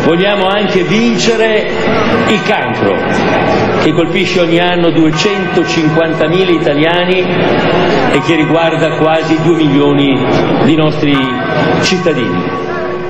Vogliamo anche vincere il cancro, che colpisce ogni anno 250.000 italiani e che riguarda quasi 2 milioni di nostri cittadini.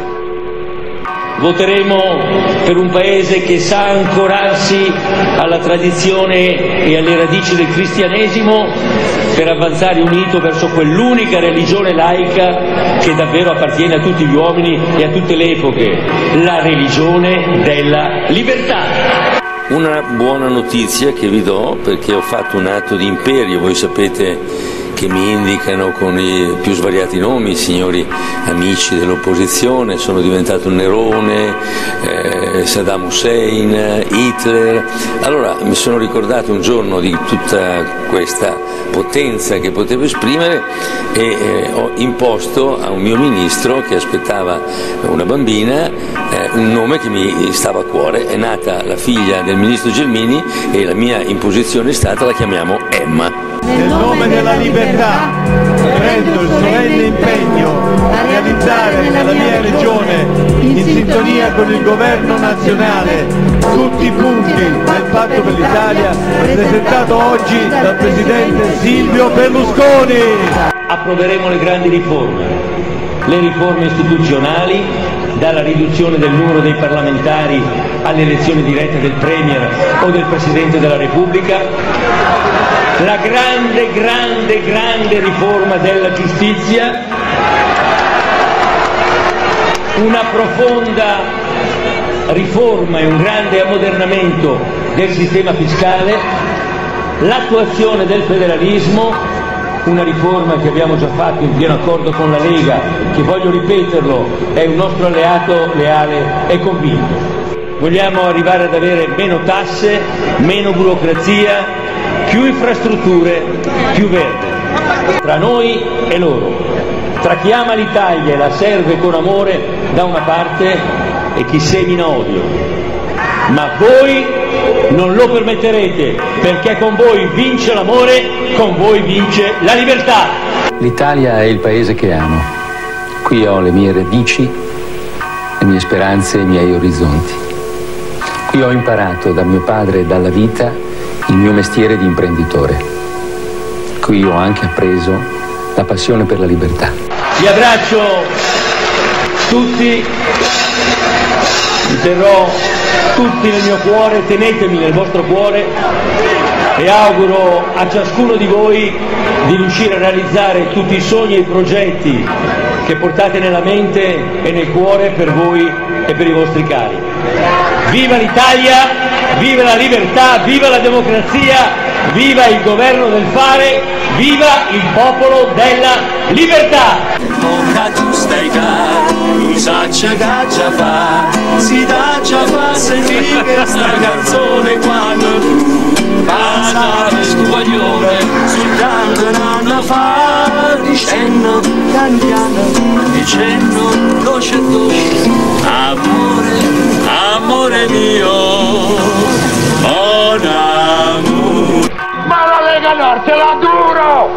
Voteremo per un Paese che sa ancorarsi alla tradizione e alle radici del cristianesimo per avanzare unito verso quell'unica religione laica che davvero appartiene a tutti gli uomini e a tutte le epoche, la religione della libertà. Una buona notizia che vi do, perché ho fatto un atto di imperio, voi sapete che mi indicano con i più svariati nomi, signori amici dell'opposizione, sono diventato Nerone, Saddam Hussein, Hitler. Allora mi sono ricordato un giorno di tutta questa potenza che potevo esprimere e ho imposto a un mio ministro che aspettava una bambina un nome che mi stava a cuore. È nata la figlia del ministro Gelmini e la mia imposizione è stata: la chiamiamo Emma. Nel nome della libertà prendo il solenne impegno a realizzare nella mia regione, in sintonia con il governo nazionale, tutti i punti del Patto per l'Italia presentato oggi dal Presidente Silvio Berlusconi. Approveremo le grandi riforme, le riforme istituzionali, dalla riduzione del numero dei parlamentari all'elezione diretta del Premier o del Presidente della Repubblica, la grande riforma della giustizia, una profonda riforma e un grande ammodernamento del sistema fiscale, l'attuazione del federalismo, una riforma che abbiamo già fatto in pieno accordo con la Lega, che, voglio ripeterlo, è un nostro alleato leale e convinto. Vogliamo arrivare ad avere meno tasse, meno burocrazia, più infrastrutture, più verde. Tra noi e loro, tra chi ama l'Italia e la serve con amore da una parte e chi semina odio. Ma voi non lo permetterete, perché con voi vince l'amore, con voi vince la libertà. L'Italia è il paese che amo. Qui ho le mie radici, le mie speranze e i miei orizzonti. Qui ho imparato da mio padre e dalla vita il mio mestiere di imprenditore. Qui ho anche appreso la passione per la libertà. Vi abbraccio tutti, vi terrò tutti nel mio cuore, tenetemi nel vostro cuore e auguro a ciascuno di voi di riuscire a realizzare tutti i sogni e i progetti che portate nella mente e nel cuore per voi e per i vostri cari. Viva l'Italia, viva la libertà, viva la democrazia, viva il governo del fare, viva il popolo della libertà! Si dà già fa sentire questa canzone quando tu passavi sto guaglione sul tanto fa dicendo piano piano dicendo dolce dolce amore mio mon amour. Ma la Lega Nord ce l'ha duro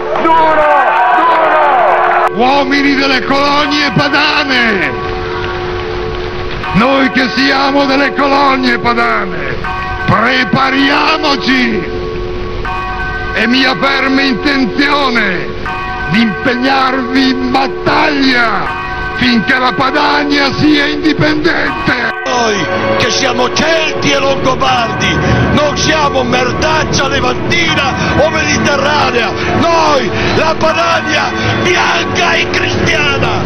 uomini delle colonie padane, noi che siamo delle colonie padane, prepariamoci! È mia ferma intenzione di impegnarvi in battaglia finché la Padania sia indipendente. Noi che siamo Celti e Longobardi, non siamo merdaccia levantina o mediterranea, noi la Padania bianca e cristiana,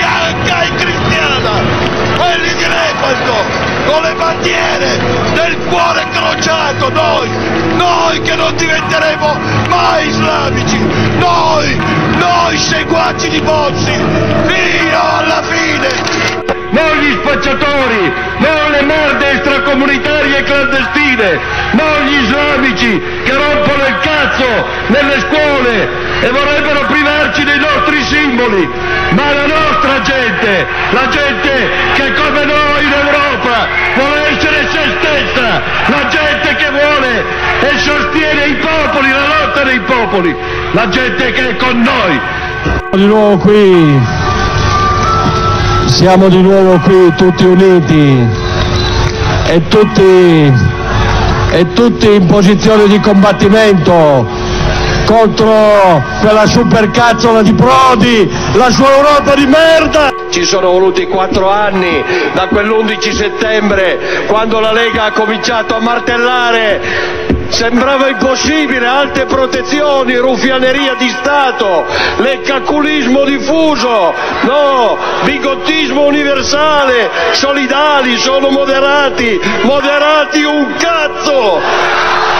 quelli di Lepanto con le bandiere del cuore crociato, noi che non diventeremo mai islamici, noi seguaci di Bossi fino alla fine. Non gli spacciatori, non le merde extracomunitarie e clandestine, non gli islamici che rompono il cazzo nelle scuole e vorrebbero privarci dei nostri simboli, ma la nostra gente, la gente che come noi in Europa vuole essere se stessa, la gente che vuole e sostiene i popoli, la lotta dei popoli, la gente che è con noi. Di nuovo qui. Siamo di nuovo qui tutti uniti e tutti in posizione di combattimento contro quella supercazzola di Prodi, la sua Europa di merda! Ci sono voluti 4 anni da quell'11 settembre, quando la Lega ha cominciato a martellare. Sembrava impossibile, alte protezioni, ruffianeria di Stato, leccaculismo diffuso, no, bigottismo universale, solidali, sono moderati un cazzo!